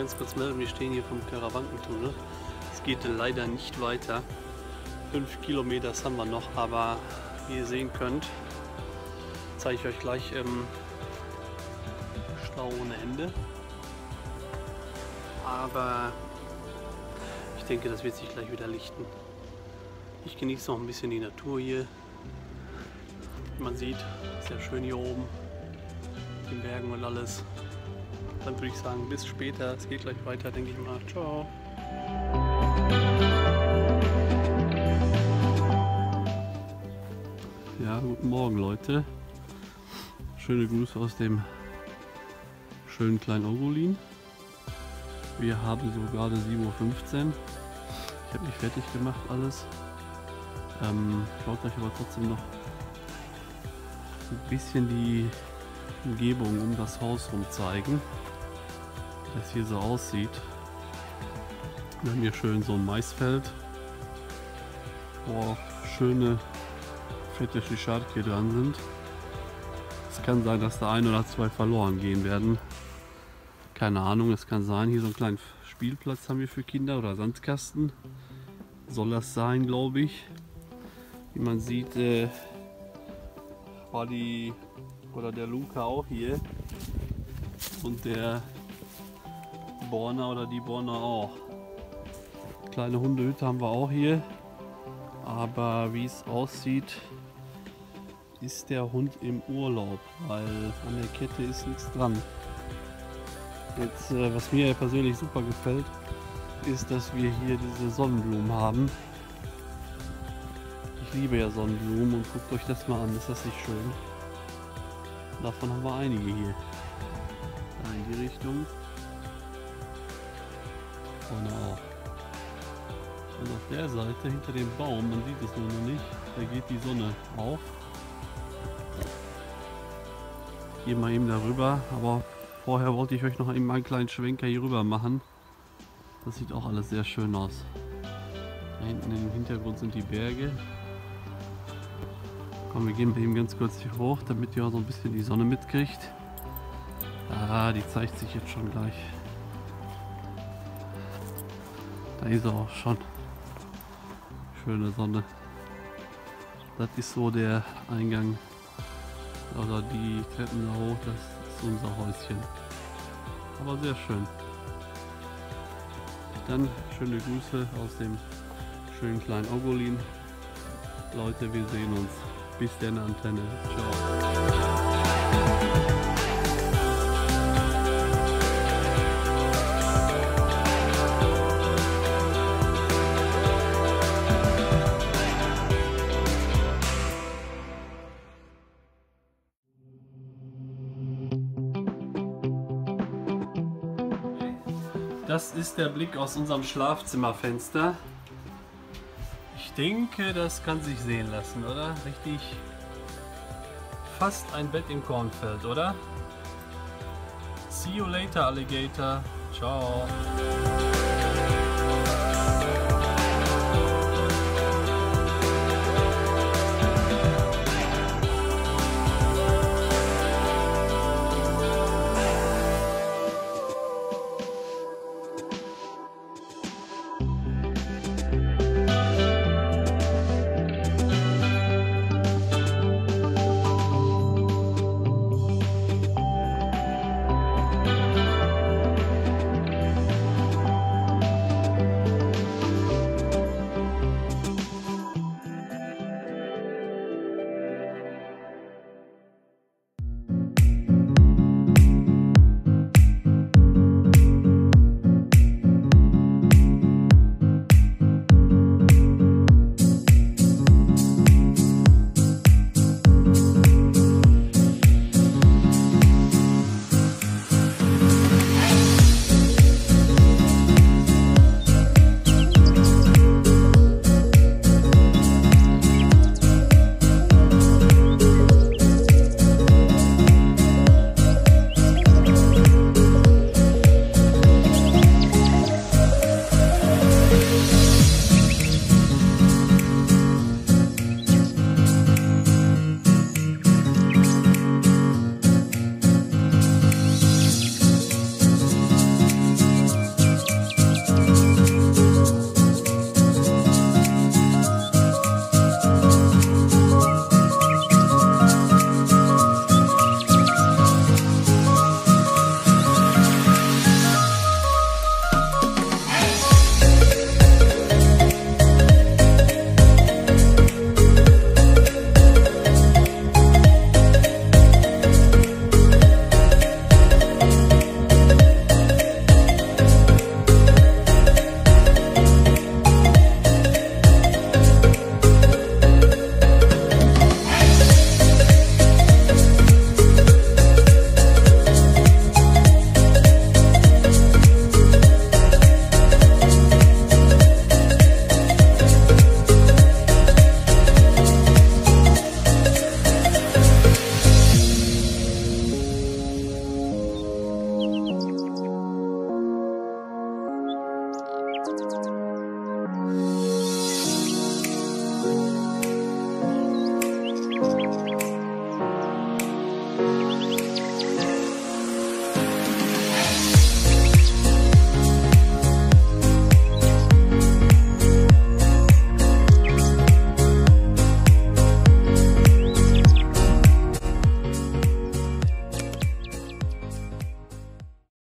ganz kurz melden, wir stehen hier vom Karawankentunnel. Es geht leider nicht weiter. 5 Kilometer haben wir noch, aber wie ihr sehen könnt, zeige ich euch gleich Stau ohne Ende. Aber ich denke, das wird sich gleich wieder lichten. Ich genieße noch ein bisschen die Natur hier. Man sieht, sehr schön hier oben, die Bergen und alles. Dann würde ich sagen, bis später. Es geht gleich weiter, denke ich mal. Ciao. Ja, guten Morgen, Leute. Schöne Grüße aus dem schönen kleinen Ogulin. Wir haben so gerade 7:15 Uhr. Ich habe mich fertig gemacht alles. Ich wollte euch aber trotzdem noch ein bisschen die Umgebung um das Haus rum zeigen, wie das hier so aussieht. Wir haben hier schön so ein Maisfeld, wo auch schöne fette Shishard hier dran sind. Es kann sein, dass da 1 oder 2 verloren gehen werden. Keine Ahnung, es kann sein. Hier so einen kleinen Spielplatz haben wir für Kinder oder Sandkasten. Soll das sein, glaube ich. Wie man sieht, war der Luca auch hier und der Borna oder die Borna auch. Kleine Hundehütte haben wir auch hier, aber wie es aussieht, ist der Hund im Urlaub, weil an der Kette ist nichts dran. Jetzt, was mir persönlich super gefällt, ist, dass wir hier diese Sonnenblumen haben. Ich liebe ja Sonnenblumen und guckt euch das mal an, ist das nicht schön? Davon haben wir einige hier. Da in die Richtung. Und auch. Und auf der Seite hinter dem Baum, man sieht es nur noch nicht, da geht die Sonne auf. Gehen wir eben darüber, aber vorher wollte ich euch noch eben einen kleinen Schwenker hier rüber machen. Das sieht auch alles sehr schön aus. Da hinten im Hintergrund sind die Berge. Komm, wir gehen mal eben ganz kurz hier hoch, damit ihr auch so ein bisschen die Sonne mitkriegt. Ah, die zeigt sich jetzt schon gleich. Da ist er auch schon. Schöne Sonne. Das ist so der Eingang oder die Treppen da hoch, das ist unser Häuschen. Aber sehr schön. Dann schöne Grüße aus dem schönen kleinen Ogulin. Leute, wir sehen uns. Bis dann, Antenne. Ciao. Das ist der Blick aus unserem Schlafzimmerfenster. Ich denke, das kann sich sehen lassen, oder? Richtig. Fast ein Bett im Kornfeld, oder? See you later, Alligator. Ciao.